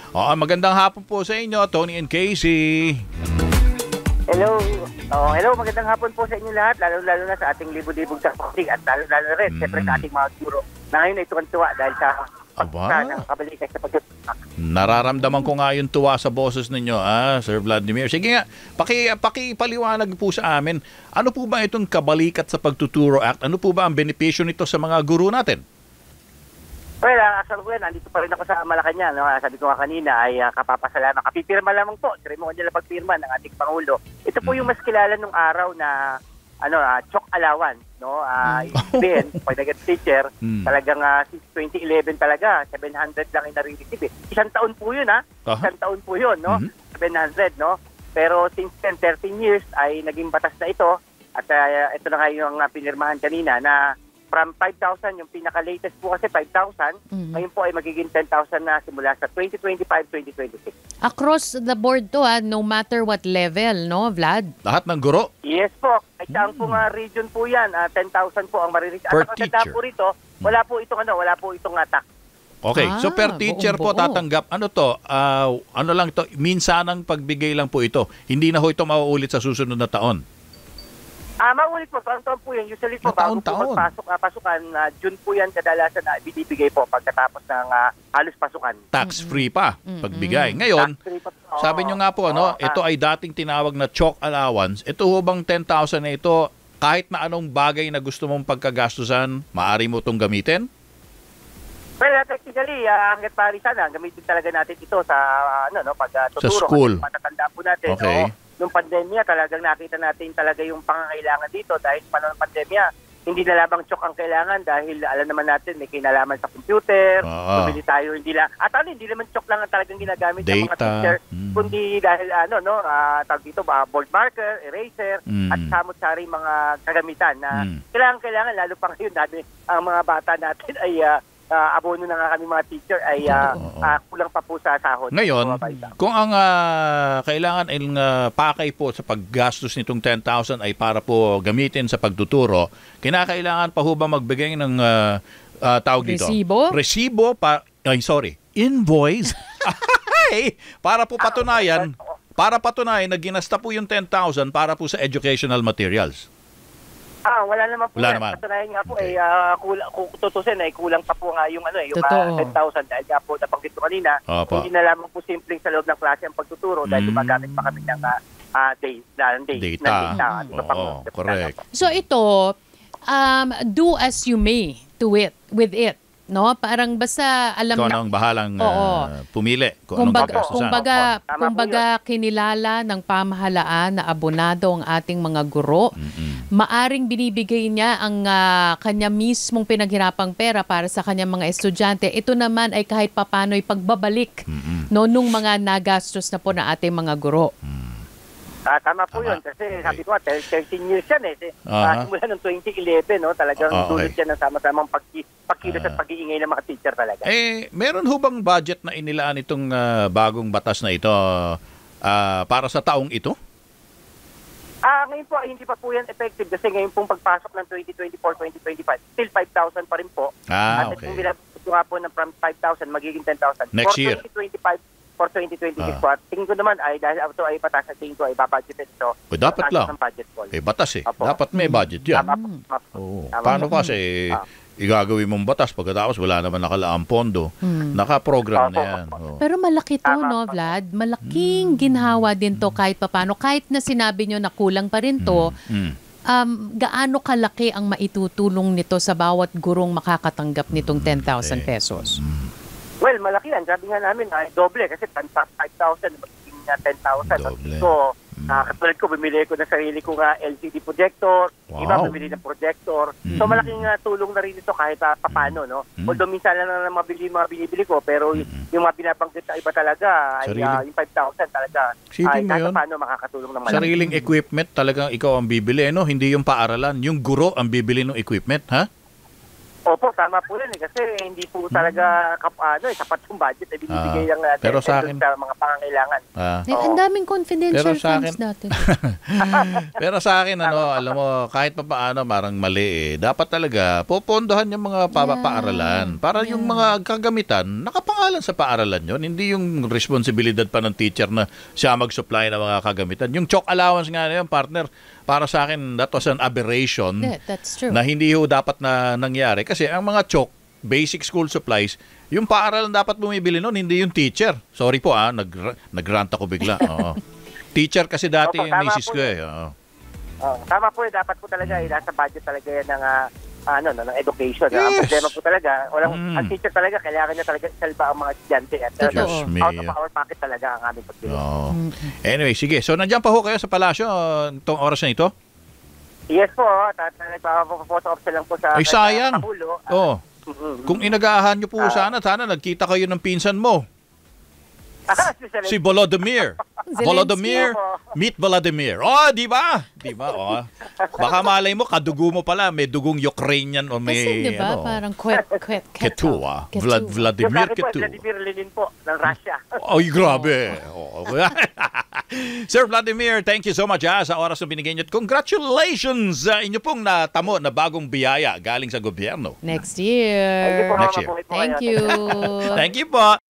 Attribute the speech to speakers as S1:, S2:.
S1: Magandang hapon po sa inyo, Tony and Casey.
S2: Hello. Hello, magandang hapon po sa inyo lahat, lalo-lalo na sa ating libo-libong sakopig at lalo-lalo rin, siyempre sa ating mga guro na ngayon ay tuwan-tuwa dahil sa pagpunta ng kabalikan sa pagtutuwa.
S1: Nararamdaman ko nga yung tuwa sa boses ninyo, Sir Vladimir. Sige nga, pakipaliwanag po sa amin, ano po ba itong Kabalikat sa Pagtuturo Act? Ano po ba ang benepisyo nito sa mga guro natin?
S2: Well, actually po yan, nandito pa rin ako sa Malacanang. No? Sabi ko nga kanina ay kapapasalamat. Kapipirma lamang po. Seremon nila pagpirma ng ating Pangulo. Ito po yung mas kilala nung araw na chalk allowance. No? Ben, pag nag-get teacher, talagang since 2011 talaga, 700 lang yung nare-receive. Isang taon po yun, Isang taon po yun, no? 700, no? Pero since 13 years ay naging batas na ito. At ito na nga yung pinirmahan kanina na from 5,000, yung pinaka-latest po kasi 5,000, ngayon po ay magiging 10,000 na simula sa 2025-2026.
S1: Across
S3: the board to, no matter what level, no, Vlad?
S1: Lahat ng guro?
S2: Yes po. Ay saan po region po yan, 10,000 po ang marireach.
S1: Per
S2: at
S1: teacher.
S2: Po rito, wala po itong tax.
S1: Okay, so per teacher po tatanggap, ano lang to, minsanang pagbigay lang po ito. Hindi na ho ito mauulit sa susunod na taon.
S2: Maulit po, taon po yan. Usually po, bago po pasukan, June po yan kadalasan na binibigay po pagkatapos ng halos pasukan.
S1: Tax-free pa pagbigay. Ngayon, sabi nyo nga po, ito ay dating tinawag na chalk allowance. Ito ho bang 10,000 na ito, kahit na anong bagay na gusto mong pagkagastusan, maaari mo itong gamitin?
S2: Well, technically, hanggat pari sana, gamitin talaga natin ito sa pagtuturo.
S1: Sa school.
S2: Matatanda po natin.
S1: Okay.
S2: Nung pandemya, talagang nakita natin talaga yung pangangailangan dito dahil sa panahon ng pandemya, hindi na labang chok ang kailangan dahil alam naman natin may kinalaman sa computer, bumili tayo, hindi naman chok lang ang talagang ginagamit ng mga teacher, kundi dahil tawag dito, board marker, eraser, at samot-sari mga kagamitan na kailangan lalo pa ngayon dahil ang mga bata natin ay abono na nga kami mga teacher ay kulang pa po sa sahod.
S1: Ngayon, kung ang kailangan ay pakay po sa paggastos nitong 10,000 ay para po gamitin sa pagtuturo, kinakailangan pa ho ba magbigay ng tawag dito? Resibo? Invoice? para po patunayan na ginasta po yung 10,000 para po sa educational materials.
S2: Wala naman po. Patunayan nga po, kung tutusin ay kulang pa po nga yung 10,000 dahil nga po nabanggit ko kanina, hindi na lamang po simpleng sa loob ng klase ang pagtuturo dahil gumagamit pa kami ng data.
S1: Correct.
S3: So ito, do as you may with it. No, parang basta alam
S1: ikaw
S3: na
S1: ang bahalang pumili kung anong pagkastusan.
S3: Kumbaga kinilala ng pamahalaan na abonado ang ating mga guro. Maaring binibigay niya ang kanya mismong pinaghirapang pera para sa kanyang mga estudyante. Ito naman ay kahit papano'y pagbabalik nung mga nagastos na po na ating mga guro.
S2: Tama po yun kasi sabi ko 13 years yan simula ng 2011 talagang dulot yan ng sama-samang pagkilos at pag-iingay ng mga teacher talaga.
S1: Meron ho bang budget na inilaan itong bagong batas na ito para sa taong ito?
S2: Ngayon po hindi pa po yan effective kasi ngayon pong pagpasok ng 2024-2025 still 5,000 pa rin po. At kung binabot nga po ng from 5,000 magiging 10,000
S1: next year.
S2: 2025 for 2026 po. Tingin ko naman ay dahil ito ay patas at tingin ko ay babudgetin ito.
S1: Dapat lang. Batas
S2: Apo.
S1: Dapat may budget yan. Paano kasi igagawin mong batas pagkatapos wala naman nakalaang pondo. Nakaprogram na yan.
S3: Pero malaki to, no, Vlad? Malaking ginhawa din to kahit papano. Kahit na sinabi nyo na kulang pa rin to, gaano kalaki ang maitutulong nito sa bawat gurong makakatanggap nitong 10,000 pesos?
S2: Well, malaki yan. Sabi nga namin, doble kasi 5,000, magiging 10,000. So, katulad ko, bumili ko na sarili ko nga LCD projector, iba bumili ng projector. So, malaking tulong na rin ito kahit papano, no? Although minsan lang na mga binibili ko, pero yung mga binabanggit na iba talaga, ay yung 5,000 talaga, ay kahit paano makakatulong ng malaki.
S1: Sariling equipment talagang ikaw ang bibili, no? Hindi yung paaralan. Yung guro ang bibili ng equipment, ha?
S2: Opo, tama po yun kasi hindi po talaga sapat yung budget na binibigay ng
S1: pero sa akin,
S2: sa mga pangangailangan.
S3: Ang daming confidential
S1: Pero sa
S3: funds
S1: akin-
S3: natin.
S1: Pero sa akin, alam mo, kahit pa paano, marang mali dapat talaga, popondohan yung mga paaralan. Para yung mga kagamitan, nakapangalan sa paaralan yun. Hindi yung responsibilidad pa ng teacher na siya mag-supply ng mga kagamitan. Yung chalk allowance nga na yun, partner, para sa akin, that was an aberration
S3: Yeah, that's true.
S1: na hindi ho dapat na nangyari. Kasi ang mga chalk, basic school supplies, yung paaralan dapat bumibili nun, hindi yung teacher. Sorry po nag-rant ako bigla. Oo. Teacher kasi dati
S2: Opo,
S1: yung
S2: tama
S1: misis
S2: po
S1: ko
S2: yun.
S1: Tama
S2: po dapat po talaga nasa budget talaga yan ng education. Ang
S1: Yes.
S2: problema po talaga, ang teacher talaga kailangan niya talaga salba ang mga estudyante at
S3: Totoo.
S2: out of our pocket talaga ang aming pagbili.
S1: Anyway, sige. So, nandiyan pa ho kayo sa palasyo itong oras na ito?
S2: Yes po, nagpapaphoto op lang po sa
S1: Ay, sayang.
S2: Pangulo.
S1: Kung inagahan nyo po sana nagkita kayo ng pinsan mo. Si Volodymyr.
S3: Zelensky.
S1: Volodymyr, meet Volodymyr. Di ba? Di ba? Baka malay mo, kadugo mo pala. May dugong Ukrainian o may...
S3: Kasi diba, parang
S1: Ketu, Vladimir
S2: Yung
S1: Ketu.
S2: Vladimir Lenin po, ng Russia.
S1: Ay, grabe. Sir Vladimir, thank you so much sa oras na binigay niyo. Congratulations sa inyo pong natamo na bagong biyaya galing sa gobyerno.
S3: Next year.
S2: Thank you po,
S1: Next year.
S2: mabuhay po
S3: Thank
S2: kayo.
S3: you.
S1: Thank you po.